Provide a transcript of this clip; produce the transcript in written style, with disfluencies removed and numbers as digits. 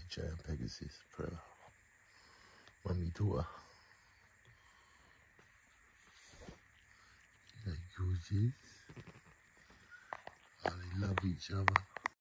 giant Pegasus for mummy daughter. They're gorgeous. Oh, they love each other.